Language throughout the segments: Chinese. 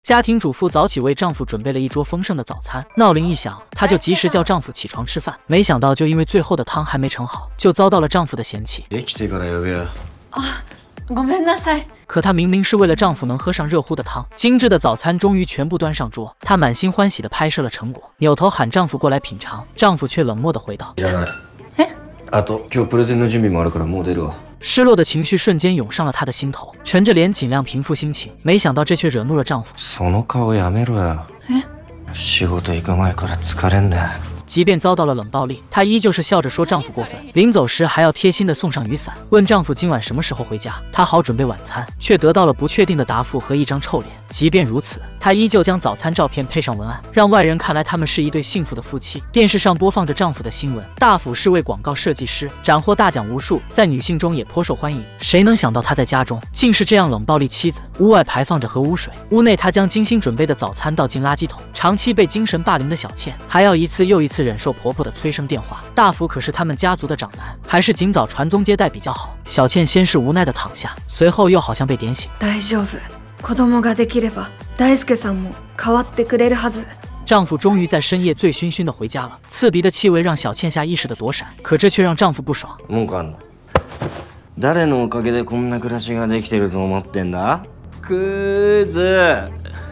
家庭主妇早起为丈夫准备了一桌丰盛的早餐，闹铃一响，她就及时叫丈夫起床吃饭。没想到就因为最后的汤还没盛好，就遭到了丈夫的嫌弃。 ごめんなさい。 可她明明是为了丈夫能喝上热乎的汤。精致的早餐终于全部端上桌，她满心欢喜地拍摄了成果，扭头喊丈夫过来品尝，丈夫却冷漠地回道：“ あと今日プレゼンの準備もあるからもう出るわ。” 失落的情绪瞬间涌上了她的心头，沉着脸尽量平复心情，没想到这却惹怒了丈夫。 その顔やめろよ。仕事行く前から疲れんだよ。 即便遭到了冷暴力，她依旧是笑着说丈夫过分，临走时还要贴心的送上雨伞，问丈夫今晚什么时候回家，她好准备晚餐，却得到了不确定的答复和一张臭脸。即便如此，她依旧将早餐照片配上文案，让外人看来他们是一对幸福的夫妻。电视上播放着丈夫的新闻，大辅是位广告设计师，斩获大奖无数，在女性中也颇受欢迎。谁能想到他在家中竟是这样冷暴力妻子？屋外排放着核污水，屋内他将精心准备的早餐倒进垃圾桶。长期被精神霸凌的小倩，还要一次又一次忍受婆婆的催生电话。大辅可是他们家族的长男，还是尽早传宗接代比较好。小倩先是无奈的躺下，随后又好像被点醒。 大丈夫。子供ができれば大輔さんも変わってくれるはず。 丈夫终于在深夜醉醺醺的回家了，刺鼻的气味让小倩下意识的躲闪，可这却让丈夫不爽。 文句あんの？誰のおかげでこんな暮らしができてると思ってんだ？クズ。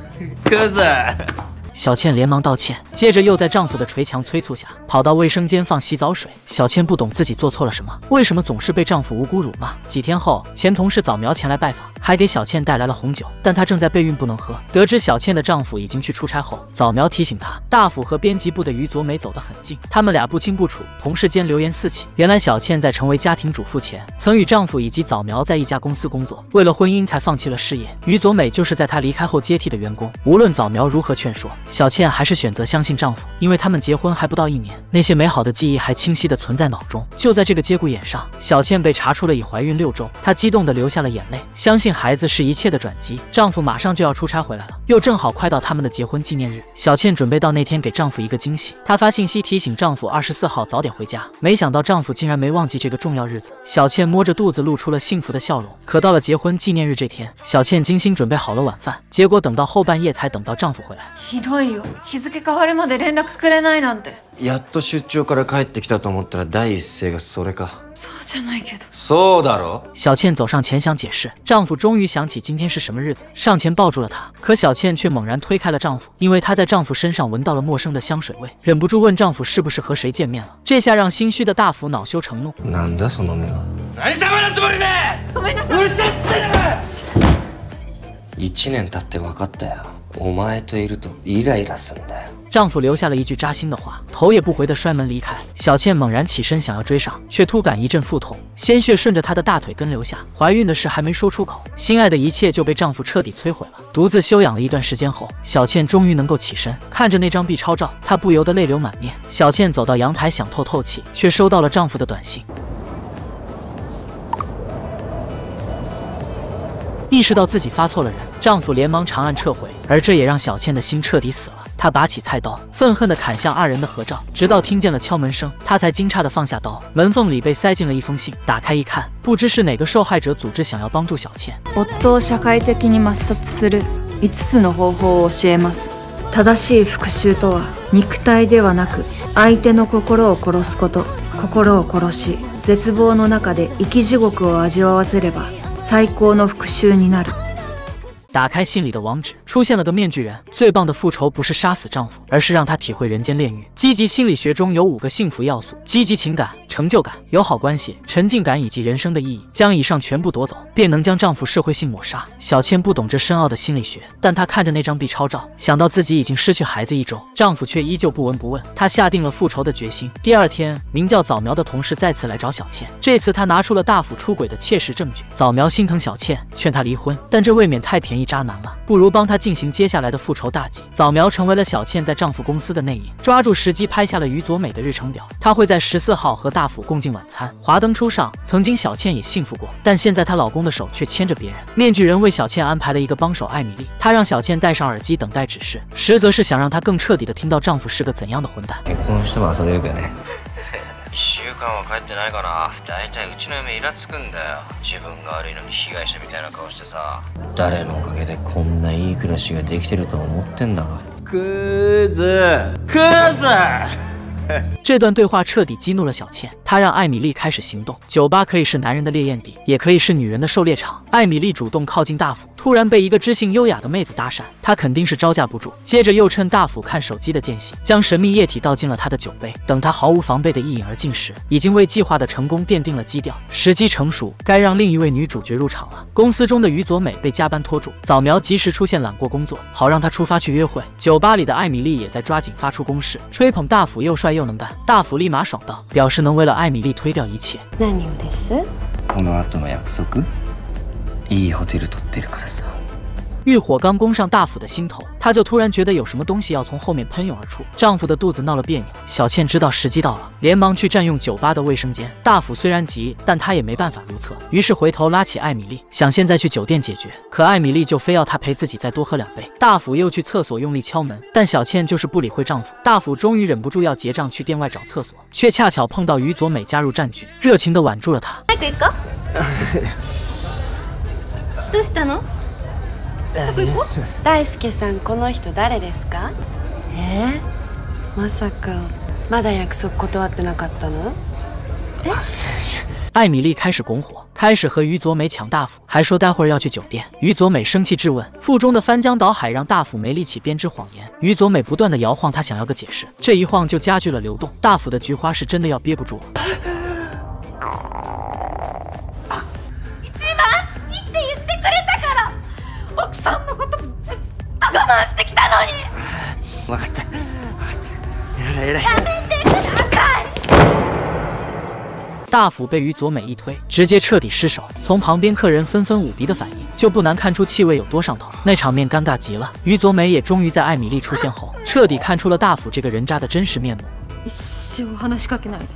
小倩连忙道歉，接着又在丈夫的捶墙催促下，跑到卫生间放洗澡水。小倩不懂自己做错了什么，为什么总是被丈夫无辜辱骂？几天后，前同事早苗前来拜访，还给小倩带来了红酒，但她正在备孕不能喝。得知小倩的丈夫已经去出差后，早苗提醒她，大辅和编辑部的于佐美走得很近，他们俩不清不楚，同事间流言四起。原来小倩在成为家庭主妇前，曾与丈夫以及早苗在一家公司工作，为了婚姻才放弃了事业。于佐美就是在她离开后接替的员工。无论早苗如何劝说，小倩还是选择相信丈夫，因为他们结婚还不到1年，那些美好的记忆还清晰地存在脑中。就在这个节骨眼上，小倩被查出了已怀孕6周，她激动地流下了眼泪，相信孩子是一切的转机。丈夫马上就要出差回来了，又正好快到他们的结婚纪念日，小倩准备到那天给丈夫一个惊喜。她发信息提醒丈夫24号早点回家，没想到丈夫竟然没忘记这个重要日子。小倩摸着肚子露出了幸福的笑容。可到了结婚纪念日这天，小倩精心准备好了晚饭，结果等到后半夜才等到丈夫回来。 ひどいよ。日付変わるまで連絡くれないなんて。 やっと出張から帰ってきたと思ったら第一声がそれか。 そうじゃないけど。 そうだろ。 小倩走上前想解释，丈夫终于想起今天是什么日子，上前抱住了她。可小倩却猛然推开了丈夫，因为她在丈夫身上闻到了陌生的香水味，忍不住问丈夫是不是和谁见面了。这下让心虚的大辅恼羞成怒。 なんだその目は。何様のつもりで。 ごめんなさい。 うるさい。1年経って分かったよ。お前といるとイライラすんだよ。 丈夫留下了一句扎心的话，头也不回地摔门离开。小倩猛然起身想要追上，却突感一阵腹痛，鲜血顺着她的大腿根流下。怀孕的事还没说出口，心爱的一切就被丈夫彻底摧毁了。独自休养了一段时间后，小倩终于能够起身，看着那张 B 超照，她不由得泪流满面。小倩走到阳台想透透气，却收到了丈夫的短信。意识到自己发错了人，丈夫连忙长按撤回，而这也让小倩的心彻底死了。她拔起菜刀，愤恨地砍向2人的合照，直到听见了敲门声，她才惊诧地放下刀。门缝里被塞进了一封信，打开一看，不知是哪个受害者组织想要帮助小倩。 夫を社会的に抹殺する5つの方法を教えます。正しい復讐とは肉体ではなく相手の心を殺すこと。心を殺し絶望の中で生き地獄を味わわせれば最高の復讐になる。 打开信里的网址，出现了个面具人。最棒的复仇不是杀死丈夫，而是让他体会人间炼狱。积极心理学中有5个幸福要素：积极情感、成就感、友好关系、沉浸感以及人生的意义。将以上全部夺走，便能将丈夫社会性抹杀。小倩不懂这深奥的心理学，但她看着那张 B 超照，想到自己已经失去孩子1周，丈夫却依旧不闻不问，她下定了复仇的决心。第2天，名叫早苗的同事再次来找小倩，这次他拿出了大辅出轨的切实证据。早苗心疼小倩，劝她离婚，但这未免太便宜渣男了，不如帮她进行接下来的复仇大计。早苗成为了小倩在丈夫公司的内应，抓住时机拍下了于佐美的日程表。她会在14号和大辅共进晚餐。华灯初上，曾经小倩也幸福过，但现在她老公的手却牵着别人。面具人为小倩安排了一个帮手艾米丽，她让小倩戴上耳机等待指示，实则是想让她更彻底的听到丈夫是个怎样的混蛋。 結婚しても遊べるけどね。1週間は帰ってないかな。だいたいうちの嫁イラつくんだよ。自分が悪いのに被害者みたいな顔してさ。誰のおかげでこんないい暮らしができてると思ってんだか。クズ。 这段对话彻底激怒了小倩，她让艾米丽开始行动。酒吧可以是男人的烈焰地，也可以是女人的狩猎场。艾米丽主动靠近大辅，突然被一个知性优雅的妹子搭讪，她肯定是招架不住。接着又趁大辅看手机的间隙，将神秘液体倒进了他的酒杯。等他毫无防备的一饮而尽时，已经为计划的成功奠定了基调。时机成熟，该让另一位女主角入场了。公司中的于佐美被加班拖住，早苗及时出现揽过工作，好让她出发去约会。酒吧里的艾米丽也在抓紧发出攻势，吹捧大辅又帅又能干。大辅立马爽道，表示能为了艾米丽推掉一切。 何をです？ この後の約束、いいホテル取ってるからさ。 欲火刚攻上大辅的心头，她就突然觉得有什么东西要从后面喷涌而出。丈夫的肚子闹了别扭，小倩知道时机到了，连忙去占用酒吧的卫生间。大辅虽然急，但他也没办法如厕，于是回头拉起艾米丽，想现在去酒店解决。可艾米丽就非要他陪自己再多喝2杯。大辅又去厕所用力敲门，但小倩就是不理会丈夫。大辅终于忍不住要结账去店外找厕所，却恰巧碰到于佐美加入战局，热情地挽住了他。 早く行こう。どうしたの？どこ行こう？大輔さん、この人誰ですか？まさかまだ約束断ってなかったの？ 艾米丽开始拱火，开始和于佐美抢大辅，还说待会儿要去酒店。于佐美生气质问，腹中的翻江倒海让大辅没力气编织谎言。于佐美不断的摇晃他，想要个解释，这一晃就加剧了流动。大辅的菊花是真的要憋不住了。 奥さんのことずっと我慢してきたのに。 分かった。偉い。 やめてください。 大辅被于佐美一推，直接彻底失手。从旁边客人纷纷捂鼻的反应，就不难看出气味有多上头。那场面尴尬极了。于佐美也终于在艾米丽出现后，彻底看出了大辅这个人渣的真实面目。 一生話しかけないで。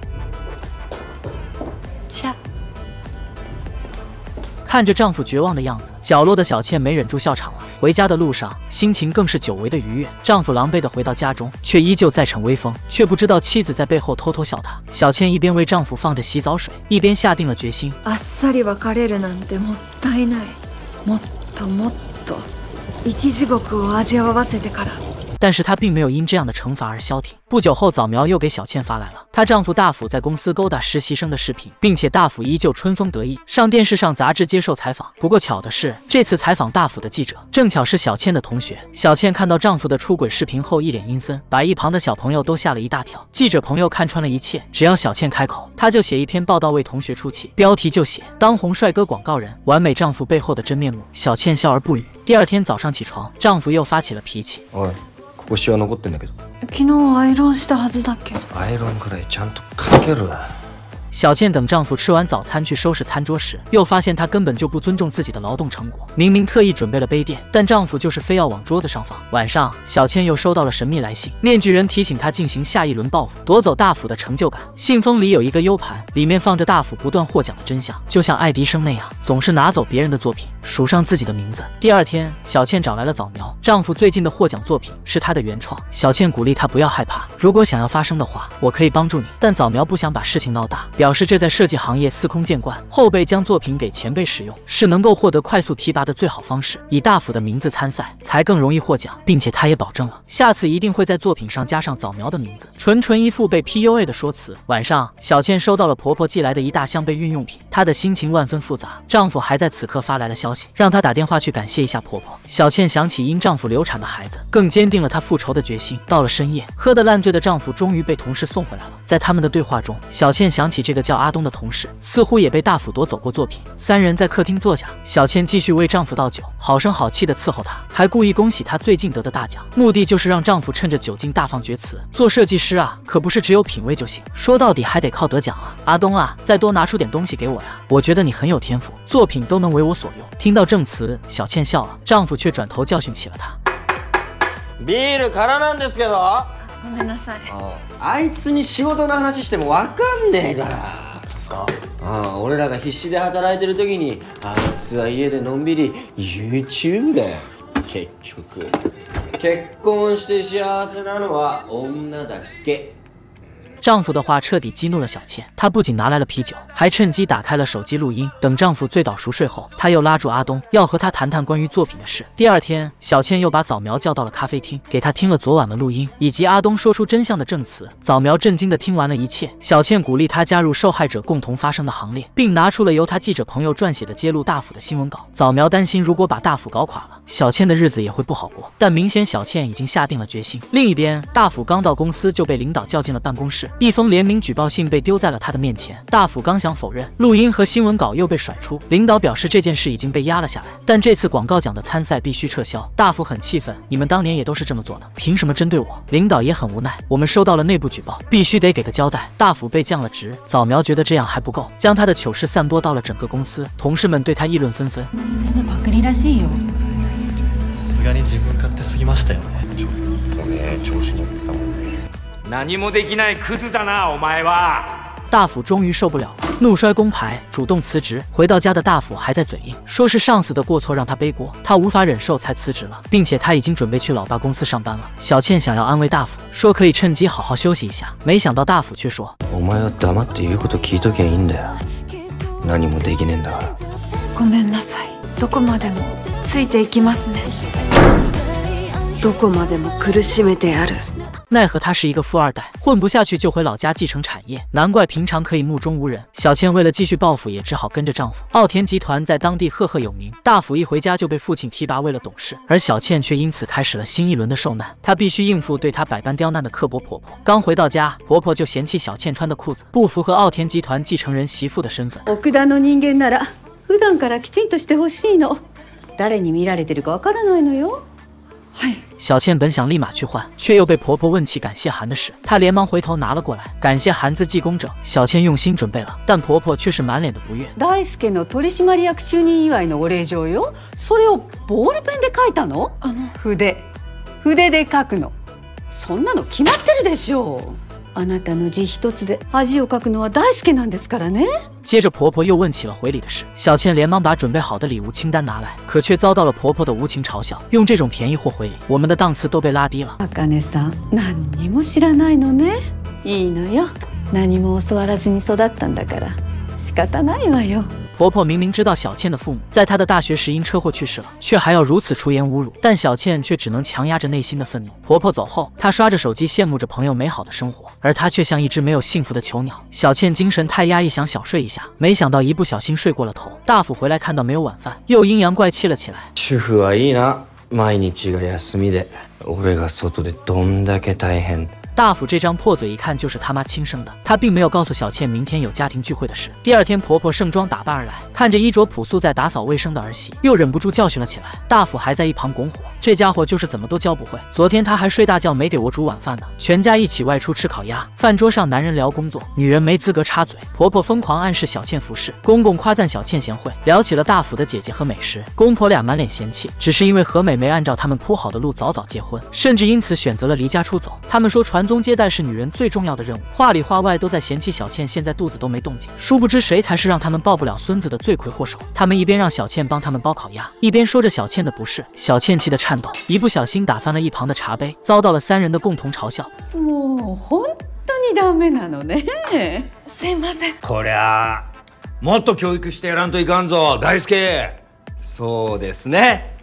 看着丈夫绝望的样子，角落的小倩没忍住笑场了。回家的路上，心情更是久违的愉悦。丈夫狼狈地回到家中，却依旧在逞威风，却不知道妻子在背后偷偷笑他。小倩一边为丈夫放着洗澡水，一边下定了决心： あっさり別れるなんてもったいない。もっともっと生き地獄を味わわせてから。 但是她并没有因这样的惩罚而消停。不久后，早苗又给小倩发来了她丈夫大辅在公司勾搭实习生的视频，并且大辅依旧春风得意，上电视上杂志接受采访。不过巧的是，这次采访大辅的记者正巧是小倩的同学。小倩看到丈夫的出轨视频后，一脸阴森，把一旁的小朋友都吓了一大跳。记者朋友看穿了一切，只要小倩开口，他就写一篇报道为同学出气，标题就写当红帅哥广告人，完美丈夫背后的真面目。小倩笑而不语。第二天早上起床，丈夫又发起了脾气。 ここシワ残ってんだけど。 昨日アイロンしたはずだけど。 アイロンくらいちゃんとかける。 小倩等丈夫吃完早餐去收拾餐桌时，又发现他根本就不尊重自己的劳动成果。明明特意准备了杯垫，但丈夫就是非要往桌子上放。晚上，小倩又收到了神秘来信，面具人提醒她进行下一轮报复，夺走大辅的成就感。信封里有一个 U 盘，里面放着大辅不断获奖的真相，就像爱迪生那样，总是拿走别人的作品，署上自己的名字。第二天，小倩找来了早苗，丈夫最近的获奖作品是她的原创。小倩鼓励她不要害怕，如果想要发声的话，我可以帮助你。但早苗不想把事情闹大，表示这在设计行业司空见惯，后辈将作品给前辈使用，是能够获得快速提拔的最好方式。以大辅的名字参赛，才更容易获奖，并且他也保证了，下次一定会在作品上加上早苗的名字。纯一副被 PUA 的说辞。晚上，小倩收到了婆婆寄来的一大箱备孕用品，她的心情万分复杂。丈夫还在此刻发来了消息，让她打电话去感谢一下婆婆。小倩想起因丈夫流产的孩子，更坚定了她复仇的决心。到了深夜，喝得烂醉的丈夫终于被同事送回来了。在他们的对话中，小倩想起这个叫阿东的同事，似乎也被大辅夺走过作品。三人在客厅坐下，小倩继续为丈夫倒酒，好声好气地伺候他，还故意恭喜他最近得的大奖，目的就是让丈夫趁着酒劲大放厥词。做设计师啊，可不是只有品味就行，说到底还得靠得奖啊。阿东啊，再多拿出点东西给我呀，我觉得你很有天赋，作品都能为我所用。听到证词，小倩笑了，丈夫却转頭教训起了她。 ビール空なんですけど。 ごめんなさい。 あいつに仕事の話してもわかんねえから。俺らが必死で働いてる時にあいつは家でのんびり YouTube だよ。結局結婚して幸せなのは女だけ。 丈夫的话彻底激怒了小倩，她不仅拿来了啤酒，还趁机打开了手机录音。等丈夫醉倒熟睡后，她又拉住阿东，要和他谈谈关于作品的事。第二天，小倩又把早苗叫到了咖啡厅，给他听了昨晚的录音以及阿东说出真相的证词。早苗震惊地听完了一切，小倩鼓励他加入受害者共同发声的行列，并拿出了由他记者朋友撰写的揭露大府的新闻稿。早苗担心，如果把大府搞垮了，小倩的日子也会不好过。但明显小倩已经下定了决心。另一边，大府刚到公司就被领导叫进了办公室，一封联名举报信被丢在了他的面前。大府刚想否认，录音和新闻稿又被甩出。领导表示这件事已经被压了下来，但这次广告奖的参赛必须撤销。大府很气愤，你们当年也都是这么做的，凭什么针对我？领导也很无奈，我们收到了内部举报，必须得给个交代。大府被降了职，早苗觉得这样还不够，将他的糗事散播到了整个公司，同事们对他议论纷纷。 全部パクリらしいよ。 さすがに自分勝手すぎましたよね。 ちょっとね、調子乗ってたもんね。 何もできないクズだな、お前は。 大府终于受不了了，怒摔工牌，主动辞职。回到家的大府还在嘴硬，说是上司的过错让他背锅，他无法忍受才辞职了，并且他已经准备去老爸公司上班了。小倩想要安慰大府，说可以趁机好好休息一下，没想到大府却说：“ お前は黙って言うこと聞いときゃいいんだよ。何もできねえんだから。” ごめんなさい。どこまでもついていきますね。どこまでも苦しめてやる。 奈何他是一个富二代，混不下去就回老家继承产业，难怪平常可以目中无人。小倩为了继续报复，也只好跟着丈夫。奥田集团在当地赫赫有名，大府一回家就被父亲提拔为了董事，而小倩却因此开始了新一轮的受难。她必须应付对她百般刁难的刻薄婆婆。刚回到家，婆婆就嫌弃小倩穿的裤子不符合奥田集团继承人媳妇的身份。 奥田の人間なら普段からきちんとしてほしいの。誰に見られてるかわからないのよ。 小倩本想立马去换，却又被婆婆问起感谢函的事，她连忙回头拿了过来。感谢函字迹工整，小倩用心准备了，但婆婆却是满脸的不悦。 大輔の取締役就任祝いのお礼状よ。それをボールペンで書いたの？筆で書くの。そんなの決まってるでしょう。あなたの字一つで恥をかくのは大輔なんですからね。 接着婆婆又问起了回礼的事，小倩连忙把准备好的礼物清单拿来，可却遭到了婆婆的无情嘲笑。用这种便宜货回礼，我们的档次都被拉低了。 茜さん、何にも知らないのね。いいのよ。何も教わらずに育ったんだから仕方ないわよ。 婆婆明明知道小倩的父母在她的大学时因车祸去世了，却还要如此出言侮辱，但小倩却只能强压着内心的愤怒。婆婆走后，她刷着手机羡慕着朋友美好的生活，而她却像一只没有幸福的囚鸟。小倩精神太压抑，想小睡一下，没想到一不小心睡过了头。大府回来看到没有晚饭，又阴阳怪气了起来。 主婦はいいな。毎日が休みで、俺が外でどんだけ大変。 大府这张破嘴一看就是他妈亲生的，他并没有告诉小倩明天有家庭聚会的事。第二天，婆婆盛装打扮而来，看着衣着朴素在打扫卫生的儿媳，又忍不住教训了起来。大府还在一旁拱火，这家伙就是怎么都教不会。昨天他还睡大觉，没给我煮晚饭呢。全家一起外出吃烤鸭，饭桌上男人聊工作，女人没资格插嘴。婆婆疯狂暗示小倩服侍，公公夸赞小倩贤惠，聊起了大府的姐姐和美食。公婆俩满脸嫌弃，只是因为和美没按照他们铺好的路早早结婚，甚至因此选择了离家出走。他们说传宗接代是女人最重要的任务，话里话外都在嫌弃小倩现在肚子都没动静，殊不知谁才是让他们抱不了孙子的罪魁祸首。他们一边让小倩帮他们包烤鸭，一边说着小倩的不是。小倩气得颤抖，一不小心打翻了一旁的茶杯，遭到了三人的共同嘲笑。 もう本当にダメなのね。 すいません。 こりゃもっと教育してやらんといかんぞ、大輔。そうですね。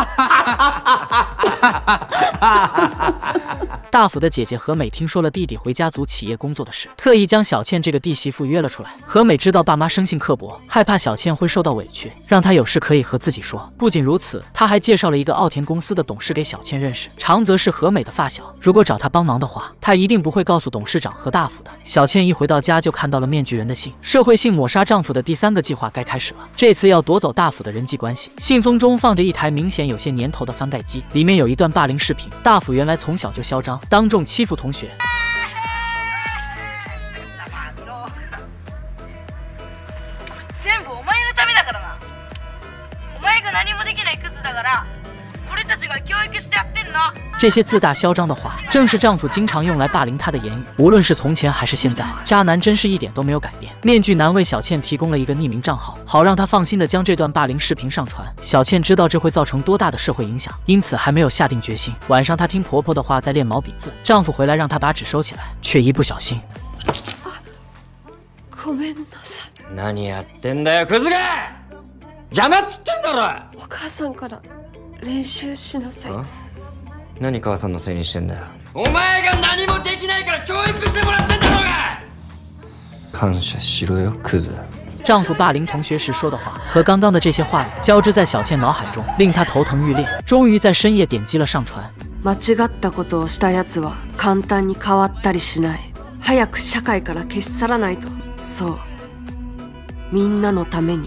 大府的姐姐和美听说了弟弟回家族企业工作的事，特意将小倩这个弟媳妇约了出来。和美知道爸妈生性刻薄，害怕小倩会受到委屈，让她有事可以和自己说。不仅如此，她还介绍了一个奥田公司的董事给小倩认识，长泽是和美的发小，如果找他帮忙的话，她一定不会告诉董事长和大府的。小倩一回到家就看到了面具人的信，社会性抹杀丈夫的第3个计划该开始了。这次要夺走大府的人际关系。信封中放着一台明显有些年头的翻盖机，里面有一段霸凌视频。大府原来从小就嚣张，当众欺负同学。 全部お前のためだからな。お前が何もできないクズだから、俺たちが教育してやってんの。 这些自大嚣张的话，正是丈夫经常用来霸凌她的言语。无论是从前还是现在，渣男真是一点都没有改变。面具男为小倩提供了一个匿名账号，好让她放心的将这段霸凌视频上传。小倩知道这会造成多大的社会影响，因此还没有下定决心。晚上她听婆婆的话在练毛笔字，丈夫回来让她把纸收起来，却一不小心ごめんなさい。 何やってんだよクズが！邪魔っつってんだろ！ お母さんから練習しなさい。 何母さんのせいにしてんだよ。お前が何もできないから教育してもらってんだろうが！感謝しろよクズ。 丈夫霸凌同学时说的话和刚刚的这些话语交织在小倩脑海中，令她头疼欲裂。终于在深夜点击了上传。 間違ったことをした奴は簡単に変わったりしない。早く社会から消し去らないと。そう。みんなのために。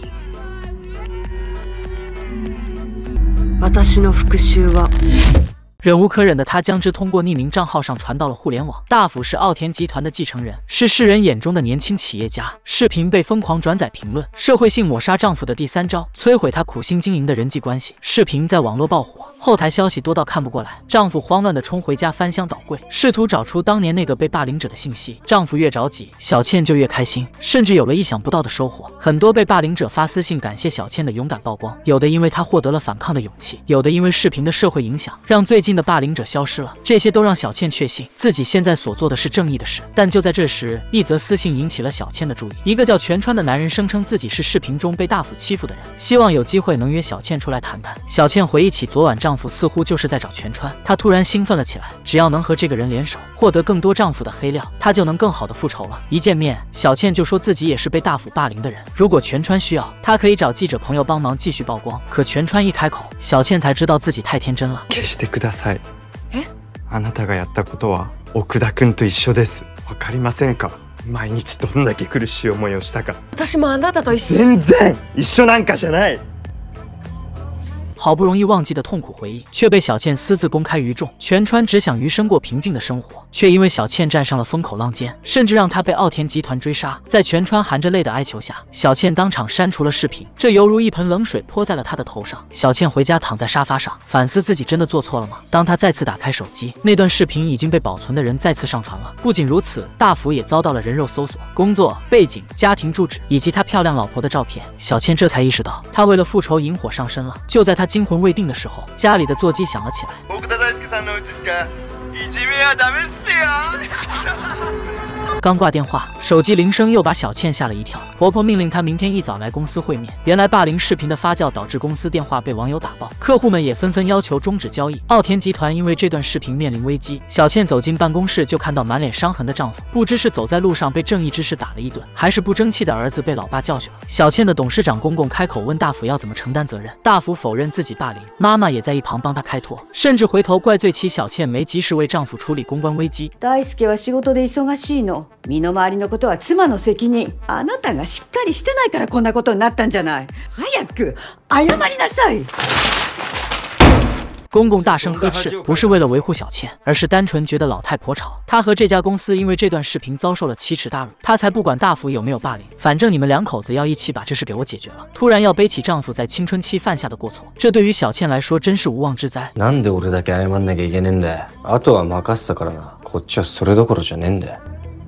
私の復讐は。 忍无可忍的他将之通过匿名账号上传到了互联网。大辅是奥田集团的继承人，是世人眼中的年轻企业家。视频被疯狂转载评论，社会性抹杀丈夫的第三招，摧毁他苦心经营的人际关系。视频在网络爆火，后台消息多到看不过来。丈夫慌乱地冲回家翻箱倒柜，试图找出当年那个被霸凌者的信息。丈夫越着急，小倩就越开心，甚至有了意想不到的收获。很多被霸凌者发私信感谢小倩的勇敢曝光，有的因为她获得了反抗的勇气，有的因为视频的社会影响，让最近的霸凌者消失了。这些都让小倩确信自己现在所做的是正义的事。但就在这时，一则私信引起了小倩的注意。一个叫全川的男人声称自己是视频中被大辅欺负的人，希望有机会能约小倩出来谈谈。小倩回忆起昨晚丈夫似乎就是在找全川，她突然兴奋了起来。只要能和这个人联手，获得更多丈夫的黑料，她就能更好的复仇了。一见面，小倩就说自己也是被大辅霸凌的人，如果全川需要，她可以找记者朋友帮忙继续曝光。可全川一开口，小倩才知道自己太天真了。 消してください。あなたがやったことは奥田君と一緒です。わかりませんか？毎日どんだけ苦しい思いをしたか。 私もあなたと一緒。 全然一緒なんかじゃない。 好不容易忘记的痛苦回忆，却被小倩私自公开于众。全川只想余生过平静的生活，却因为小倩站上了风口浪尖，甚至让他被奥田集团追杀。在全川含着泪的哀求下，小倩当场删除了视频，这犹如一盆冷水泼在了他的头上。小倩回家躺在沙发上，反思自己真的做错了吗？当她再次打开手机，那段视频已经被保存的人再次上传了。不仅如此，大辅也遭到了人肉搜索，工作、背景、家庭住址以及他漂亮老婆的照片。小倩这才意识到，他为了复仇引火上身了。就在他惊魂未定的时候，家里的座机响了起来。刚挂电话，手机铃声又把小倩吓了一跳。婆婆命令她明天一早来公司会面。原来霸凌视频的发酵导致公司电话被网友打爆，客户们也纷纷要求终止交易。奥田集团因为这段视频面临危机。小倩走进办公室，就看到满脸伤痕的丈夫，不知是走在路上被正义之士打了一顿，还是不争气的儿子被老爸教训了。小倩的董事长公公开口问大辅要怎么承担责任，大辅否认自己霸凌，妈妈也在一旁帮他开脱，甚至回头怪罪起小倩没及时为丈夫处理公关危機。 大輔は仕事で忙しいの。身の回りのことは妻の責任。あなたがしっかりしてないからこんなことになったんじゃない。早く謝りなさい。 公公大声呵斥，不是为了维护小倩，而是单纯觉得老太婆吵。他和这家公司因为这段视频遭受了奇耻大辱，他才不管大辅有没有霸凌，反正你们两口子要一起把这事给我解决了。突然要背起丈夫在青春期犯下的过错，这对于小倩来说真是无妄之灾。 なんで俺だけ謝んなきゃいけねえんだよ。あとは任せたからな。こっちはそれどころじゃねえんだよ。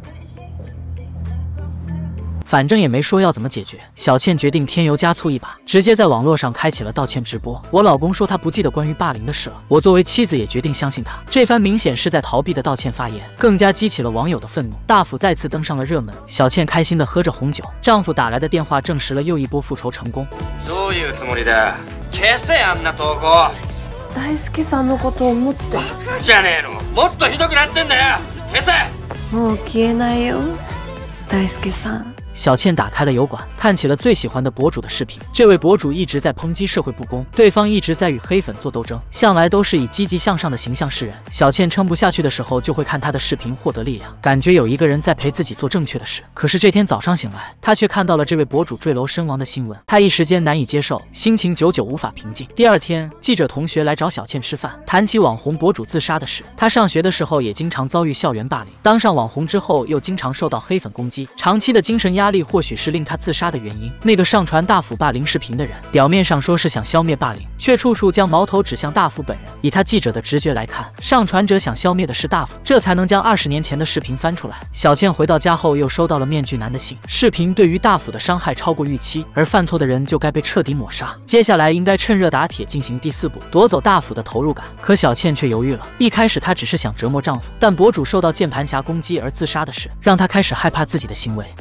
反正也没说要怎么解决，小倩决定添油加醋一把，直接在网络上开启了道歉直播。我老公说他不记得关于霸凌的事了，我作为妻子也决定相信他。这番明显是在逃避的道歉发言，更加激起了网友的愤怒。大辅再次登上了热门，小倩开心地喝着红酒，丈夫打来的电话证实了又一波复仇成功。 どういうつもりだ。消せあんな投稿。 大輔さんのことを思って。 バカじゃねえの。もっとひどくなってんだよ。消せ。 もう消えないよ、大輔さん。 小倩打开了油管，看起了最喜欢的博主的视频。这位博主一直在抨击社会不公，对方一直在与黑粉做斗争，向来都是以积极向上的形象示人。小倩撑不下去的时候，就会看他的视频获得力量，感觉有一个人在陪自己做正确的事。可是这天早上醒来，她却看到了这位博主坠楼身亡的新闻，她一时间难以接受，心情久久无法平静。第二天，记者同学来找小倩吃饭，谈起网红博主自杀的事。她上学的时候也经常遭遇校园霸凌，当上网红之后又经常受到黑粉攻击，长期的精神压力或许是令他自杀的原因。那个上传大辅霸凌视频的人，表面上说是想消灭霸凌，却处处将矛头指向大辅本人。以他记者的直觉来看，上传者想消灭的是大辅，这才能将20年前的视频翻出来。小倩回到家后，又收到了面具男的信，视频对于大辅的伤害超过预期，而犯错的人就该被彻底抹杀。接下来应该趁热打铁进行第4步，夺走大辅的投入感。可小倩却犹豫了。一开始她只是想折磨丈夫，但博主受到键盘侠攻击而自杀的事，让她开始害怕自己的行为是否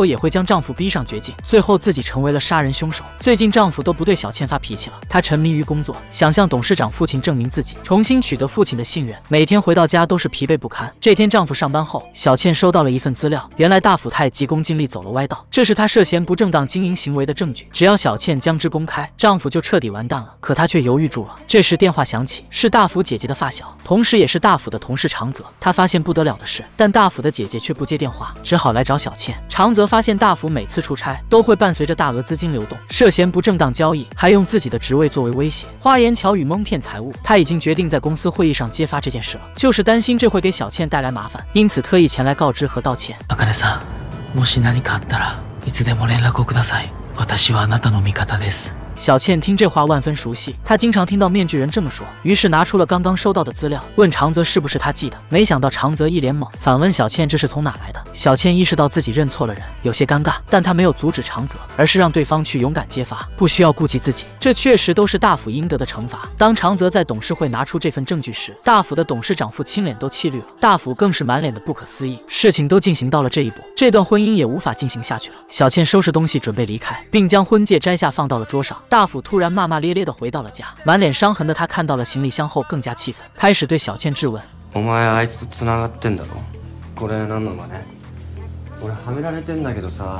也会将丈夫逼上绝境，最后自己成为了杀人凶手。最近丈夫都不对小倩发脾气了，她沉迷于工作，想向董事长父亲证明自己，重新取得父亲的信任。每天回到家都是疲惫不堪。这天丈夫上班后，小倩收到了一份资料，原来大府太急功近利走了歪道，这是她涉嫌不正当经营行为的证据。只要小倩将之公开，丈夫就彻底完蛋了。可她却犹豫住了。这时电话响起，是大府姐姐的发小，同时也是大府的同事长泽。她发现不得了的是，但大府的姐姐却不接电话，只好来找小倩。长泽发现大府每次出差都会伴随着大额资金流动，涉嫌不正当交易，还用自己的职位作为威胁，花言巧语蒙骗财物。他已经决定在公司会议上揭发这件事了，就是担心这会给小倩带来麻烦，因此特意前来告知和道歉。 茜さん、もし何かあったらいつでも連絡をください。私はあなたの味方です。 小倩听这话万分熟悉，她经常听到面具人这么说，于是拿出了刚刚收到的资料，问长泽是不是他寄的。没想到长泽一脸懵，反问小倩这是从哪来的。小倩意识到自己认错了人，有些尴尬，但她没有阻止长泽，而是让对方去勇敢揭发，不需要顾及自己。这确实都是大府应得的惩罚。当长泽在董事会拿出这份证据时，大府的董事长父亲脸都气绿了，大府更是满脸的不可思议。事情都进行到了这一步，这段婚姻也无法进行下去了。小倩收拾东西准备离开，并将婚戒摘下放到了桌上。大府突然骂骂咧咧地回到了家，满脸伤痕的他看到了行李箱后更加气愤，开始对小倩质问： お前あいつと繋がってんだろ。これ何なのね。俺はめられてんだけどさ。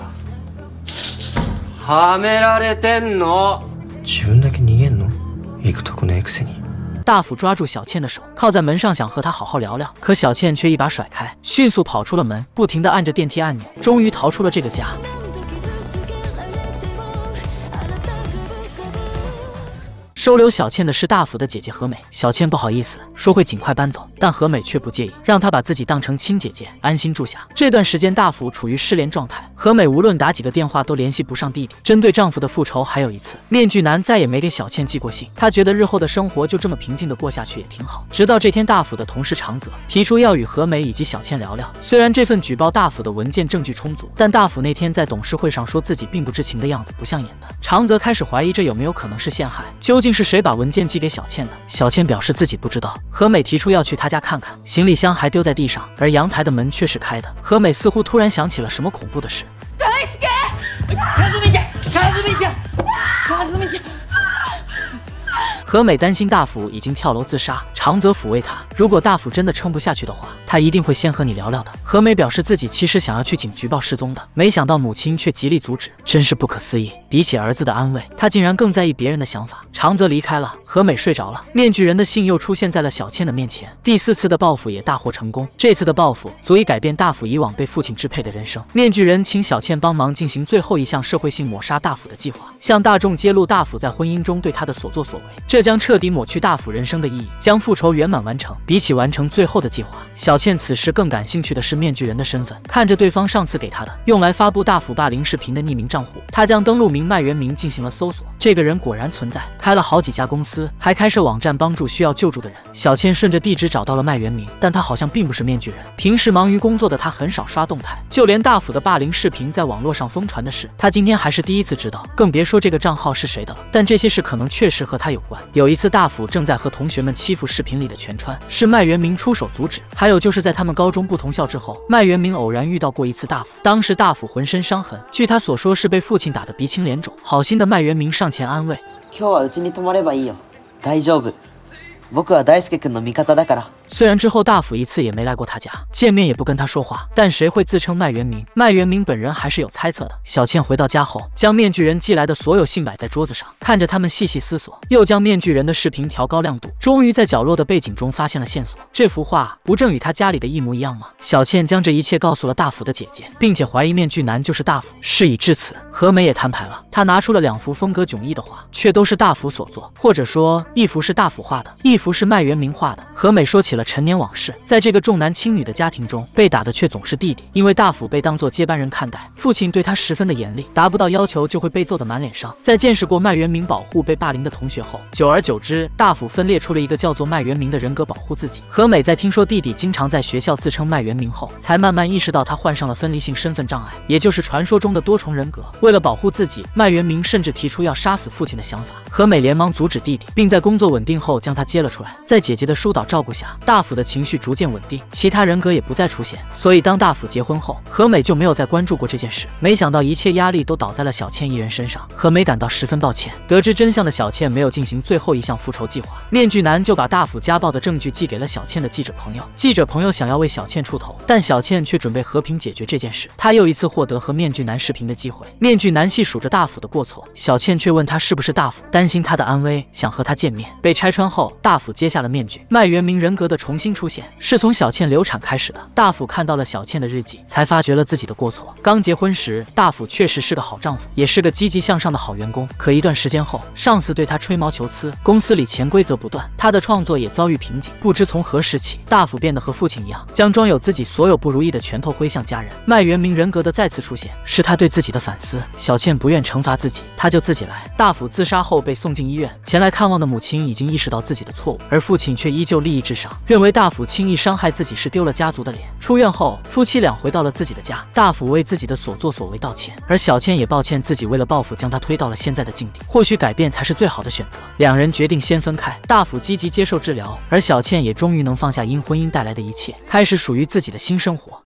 はめられてんの。自分だけ逃げんの？行くとこねえくせに。 大府抓住小倩的手，靠在门上想和她好好聊聊，可小倩却一把甩开，迅速跑出了门，不停地按着电梯按钮，终于逃出了这个家。收留小倩的是大府的姐姐和美，小倩不好意思说会尽快搬走，但和美却不介意，让她把自己当成亲姐姐，安心住下。这段时间大府处于失联状态，和美无论打几个电话都联系不上弟弟。针对丈夫的复仇，还有一次，面具男再也没给小倩寄过信，他觉得日后的生活就这么平静的过下去也挺好。直到这天，大府的同事长泽提出要与和美以及小倩聊聊。虽然这份举报大府的文件证据充足，但大府那天在董事会上说自己并不知情的样子不像演的。长泽开始怀疑这有没有可能是陷害，究竟是谁把文件寄给小倩的？小倩表示自己不知道。和美提出要去他家看看，行李箱还丢在地上，而阳台的门却是开的。和美似乎突然想起了什么恐怖的事。 大輔、和美ちゃん、和美ちゃん、和美ちゃん。 和美担心大府已经跳楼自杀，长泽抚慰她，如果大府真的撑不下去的话，他一定会先和你聊聊的。和美表示自己其实想要去警局报失踪的，没想到母亲却极力阻止，真是不可思议。比起儿子的安慰，她竟然更在意别人的想法。长泽离开了，和美睡着了，面具人的信又出现在了小倩的面前。第4次的报复也大获成功，这次的报复足以改变大府以往被父亲支配的人生。面具人请小倩帮忙进行最后一项社会性抹杀大府的计划，向大众揭露大府在婚姻中对他的所作所为，这将彻底抹去大府人生的意义，将复仇圆满完成。比起完成最后的计划，小倩此时更感兴趣的是面具人的身份。看着对方上次给他的用来发布大府霸凌视频的匿名账户，他将登录名麦原明进行了搜索，这个人果然存在，开了好几家公司，还开设网站帮助需要救助的人。小倩顺着地址找到了麦原明，但他好像并不是面具人。平时忙于工作的他很少刷动态，就连大府的霸凌视频在网络上疯传的事，他今天还是第一次知道，更别说这个账号是谁的了。但这些事可能确实和他有关。有一次大府正在和同学们欺负视频里的全川，是麦原明出手阻止。还有就是在他们高中不同校之后，麦原明偶然遇到过一次大府，当时大府浑身伤痕，据他所说是被父亲打得鼻青脸肿。好心的麦原明上前安慰： 今日はうちに泊まればいいよ。大丈夫。僕は大輔君の味方だから。 虽然之后大府一次也没来过他家，见面也不跟他说话，但谁会自称麦原明？麦原明本人还是有猜测的。小倩回到家后，将面具人寄来的所有信摆在桌子上，看着他们细细思索，又将面具人的视频调高亮度，终于在角落的背景中发现了线索。这幅画不正与他家里的一模一样吗？小倩将这一切告诉了大府的姐姐，并且怀疑面具男就是大府。事已至此，和美也摊牌了，她拿出了2幅风格迥异的画，却都是大府所作，或者说一幅是大府画的，一幅是麦原明画的。和美说起了陈年往事，在这个重男轻女的家庭中，被打的却总是弟弟，因为大府被当作接班人看待，父亲对他十分的严厉，达不到要求就会被揍得满脸伤。在见识过麦原明保护被霸凌的同学后，久而久之，大府分裂出了一个叫做麦原明的人格保护自己。和美在听说弟弟经常在学校自称麦原明后，才慢慢意识到他患上了分离性身份障碍，也就是传说中的多重人格。为了保护自己，麦原明甚至提出要杀死父亲的想法。和美连忙阻止弟弟，并在工作稳定后将他接了了出来。在姐姐的疏导照顾下，大辅的情绪逐渐稳定，其他人格也不再出现。所以当大辅结婚后，何美就没有再关注过这件事。没想到一切压力都倒在了小倩一人身上，何美感到十分抱歉。得知真相的小倩没有进行最后一项复仇计划，面具男就把大辅家暴的证据寄给了小倩的记者朋友。记者朋友想要为小倩出头，但小倩却准备和平解决这件事。她又一次获得和面具男视频的机会。面具男细数着大辅的过错，小倩却问他是不是大辅，担心他的安危，想和他见面。被拆穿后，大辅揭下了面具，麦原明人格的重新出现是从小倩流产开始的。大辅看到了小倩的日记，才发觉了自己的过错。刚结婚时，大辅确实是个好丈夫，也是个积极向上的好员工。可一段时间后，上司对他吹毛求疵，公司里潜规则不断，他的创作也遭遇瓶颈。不知从何时起，大辅变得和父亲一样，将装有自己所有不如意的拳头挥向家人。麦原明人格的再次出现，是他对自己的反思。小倩不愿惩罚自己，他就自己来。大辅自杀后被送进医院，前来看望的母亲已经意识到自己的错误，而父亲却依旧利益至上，认为大辅轻易伤害自己是丢了家族的脸。出院后，夫妻俩回到了自己的家，大辅为自己的所作所为道歉，而小倩也抱歉自己为了报复将他推到了现在的境地，或许改变才是最好的选择。两人决定先分开，大辅积极接受治疗，而小倩也终于能放下因婚姻带来的一切，开始属于自己的新生活。